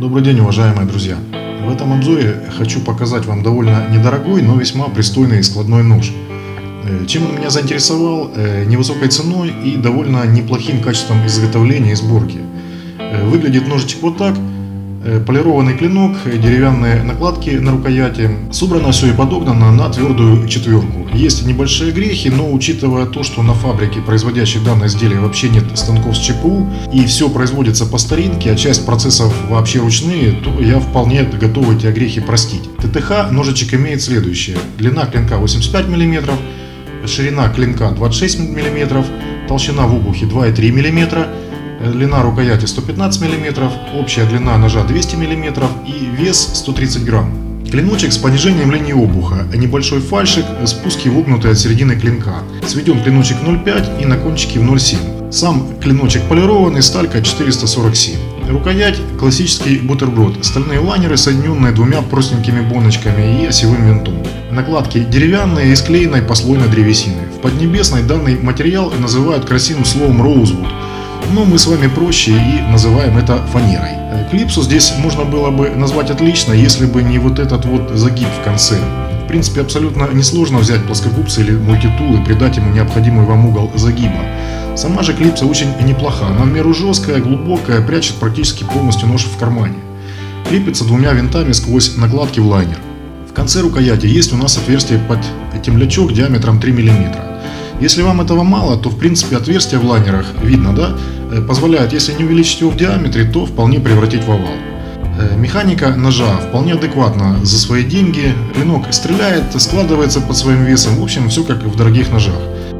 Добрый день, уважаемые друзья! В этом обзоре хочу показать вам довольно недорогой, но весьма пристойный складной нож. Чем он меня заинтересовал? Невысокой ценой и довольно неплохим качеством изготовления и сборки. Выглядит ножичек вот так. Полированный клинок, деревянные накладки на рукояти. Собрано все и подогнано на твердую четверку. Есть небольшие грехи, но учитывая то, что на фабрике, производящей данное изделие, вообще нет станков с ЧПУ и все производится по старинке, а часть процессов вообще ручные, то я вполне готов эти грехи простить. ТТХ ножичек имеет следующее. Длина клинка 85 мм, ширина клинка 26 мм, толщина в обухе 2,3 мм, длина рукояти 115 мм, общая длина ножа 200 мм и вес 130 грамм. Клиночек с понижением линии обуха, небольшой фальшик, спуски вогнутые от середины клинка. Сведен клиночек в 0,5 и на кончике в 0,7. Сам клиночек полированный, сталька 447. Рукоять классический бутерброд, стальные лайнеры, соединенные двумя простенькими боночками и осевым винтом. Накладки деревянные из клееной послойной древесины. В Поднебесной данный материал называют красивым словом роузвуд. Но мы с вами проще и называем это фанерой. Клипсу здесь можно было бы назвать отлично, если бы не вот этот вот загиб в конце. В принципе, абсолютно несложно взять плоскогубцы или мультитул и придать ему необходимый вам угол загиба. Сама же клипса очень неплоха, она в меру жесткая, глубокая, прячет практически полностью нож в кармане. Крепится двумя винтами сквозь накладки в лайнер. В конце рукояти есть у нас отверстие под темлячок диаметром 3 мм. Если вам этого мало, то в принципе отверстие в лайнерах, видно, да, позволяет, если не увеличить его в диаметре, то вполне превратить в овал. Механика ножа вполне адекватна за свои деньги, клинок стреляет, складывается под своим весом, в общем, все как в дорогих ножах.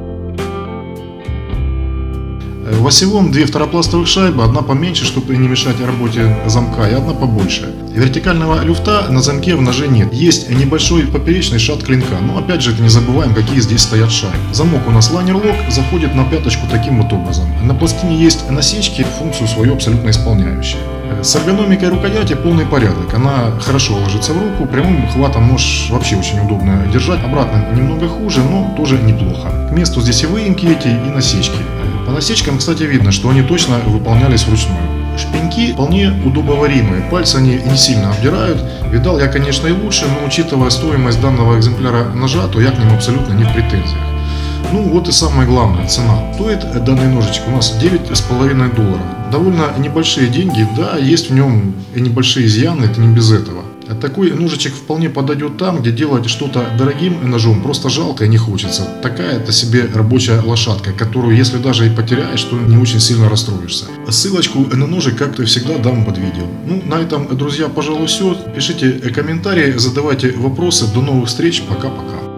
В осевом две второпластовых шайбы, одна поменьше, чтобы не мешать работе замка, и одна побольше. Вертикального люфта на замке в ноже нет. Есть небольшой поперечный шат клинка, но опять же не забываем, какие здесь стоят шайбы. Замок у нас лайнер-лок, заходит на пяточку таким вот образом. На пластине есть насечки, функцию свою абсолютно исполняющие. С эргономикой рукояти полный порядок, она хорошо ложится в руку, прямым хватом нож вообще очень удобно держать, обратно немного хуже, но тоже неплохо. К месту здесь и выемки эти, и насечки. По насечкам, кстати, видно, что они точно выполнялись вручную. Шпеньки вполне удобоваримые, пальцы они не сильно обдирают. Видал я, конечно, и лучше, но учитывая стоимость данного экземпляра ножа, то я к ним абсолютно не в претензиях. Ну вот и самое главное, цена. Стоит данный ножичек у нас $9,5. Довольно небольшие деньги, да, есть в нем и небольшие изъяны, это не без этого. Такой ножичек вполне подойдет там, где делать что-то дорогим ножом просто жалко и не хочется. Такая-то себе рабочая лошадка, которую если даже и потеряешь, то не очень сильно расстроишься. Ссылочку на ножик, как и всегда, дам под видео. Ну, на этом, друзья, пожалуй, все. Пишите комментарии, задавайте вопросы. До новых встреч, пока-пока.